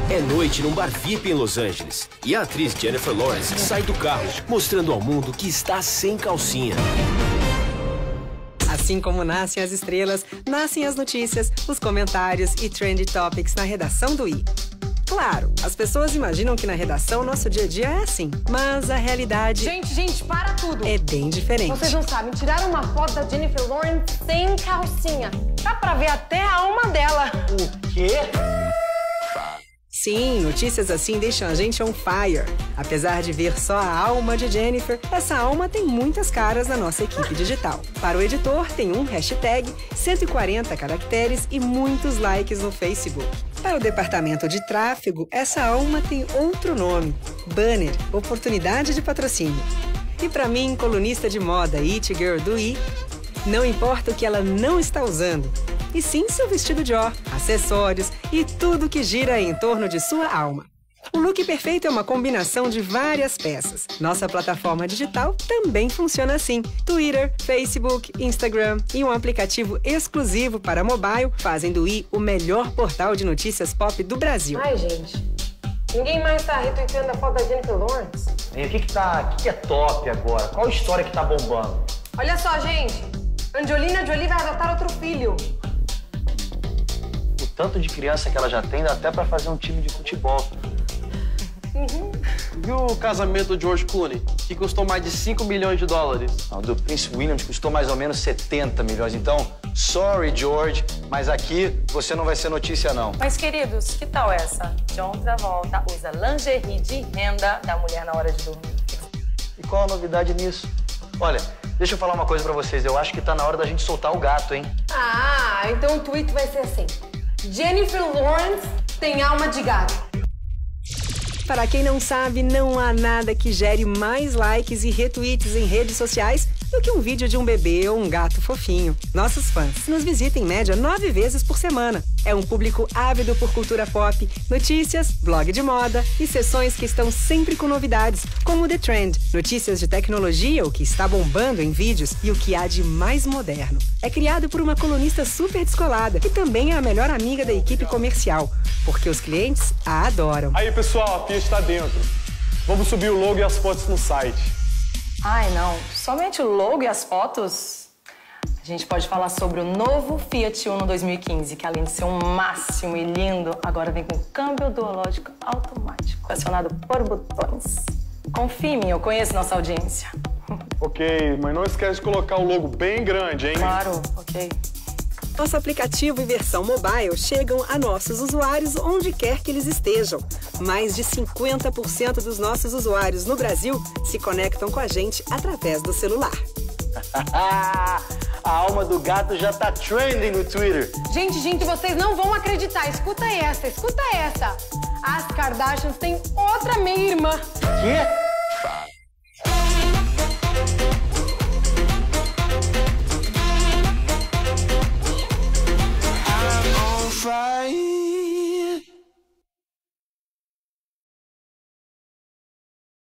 É noite num bar VIP em Los Angeles e a atriz Jennifer Lawrence sai do carro, mostrando ao mundo que está sem calcinha. Assim como nascem as estrelas, nascem as notícias, os comentários e Trendy Topics na redação do i. Claro, as pessoas imaginam que na redação nosso dia a dia é assim, mas a realidade... Gente, para tudo! É bem diferente. Vocês não sabem, tiraram uma foto da Jennifer Lawrence sem calcinha. Dá pra ver até a alma dela. O quê? Sim, notícias assim deixam a gente on fire. Apesar de ver só a alma de Jennifer, essa alma tem muitas caras na nossa equipe digital. Para o editor, tem um hashtag, 140 caracteres e muitos likes no Facebook. Para o departamento de tráfego, essa alma tem outro nome, banner, oportunidade de patrocínio. E para mim, colunista de moda It Girl do i, não importa o que ela não está usando, e sim seu vestido Dior, acessórios e tudo que gira em torno de sua alma. O look perfeito é uma combinação de várias peças. Nossa plataforma digital também funciona assim. Twitter, Facebook, Instagram e um aplicativo exclusivo para mobile fazem do i o melhor portal de notícias pop do Brasil. Ai, gente, ninguém mais tá retweetando a foto da Jennifer Lawrence? E o que é top agora? Qual história que tá bombando? Olha só, gente, Angelina Jolie vai adotar outro filho. O tanto de criança que ela já tem, dá até pra fazer um time de futebol. E o casamento do George Clooney, que custou mais de 5 milhões de dólares? O do Prince William custou mais ou menos 70 milhões. Então, sorry, George, mas aqui você não vai ser notícia, não. Mas, queridos, que tal essa? John Travolta usa lingerie de renda da mulher na hora de dormir. E qual a novidade nisso? Olha, deixa eu falar uma coisa pra vocês. Eu acho que tá na hora da gente soltar o gato, hein? Ah, então o tweet vai ser assim. Jennifer Lawrence tem alma de gato. Para quem não sabe, não há nada que gere mais likes e retweets em redes sociais do que um vídeo de um bebê ou um gato fofinho. Nossos fãs nos visitam em média 9 vezes por semana. É um público ávido por cultura pop, notícias, blog de moda e sessões que estão sempre com novidades, como o The Trend, notícias de tecnologia, o que está bombando em vídeos e o que há de mais moderno. É criado por uma colunista super descolada, que também é a melhor amiga da equipe comercial, porque os clientes a adoram. Aí, pessoal, a Pia está dentro. Vamos subir o logo e as fotos no site. Ai, não. Somente o logo e as fotos? A gente pode falar sobre o novo Fiat Uno 2015, que além de ser um máximo e lindo, agora vem com câmbio duológico automático, acionado por botões. Confie em mim, eu conheço nossa audiência. Ok, mas não esquece de colocar o logo bem grande, hein? Claro, ok. Nosso aplicativo e versão mobile chegam a nossos usuários onde quer que eles estejam. Mais de 50% dos nossos usuários no Brasil se conectam com a gente através do celular. A alma do gato já tá trending no Twitter. Gente, vocês não vão acreditar. Escuta essa. As Kardashians têm outra meia-irmã. Quê?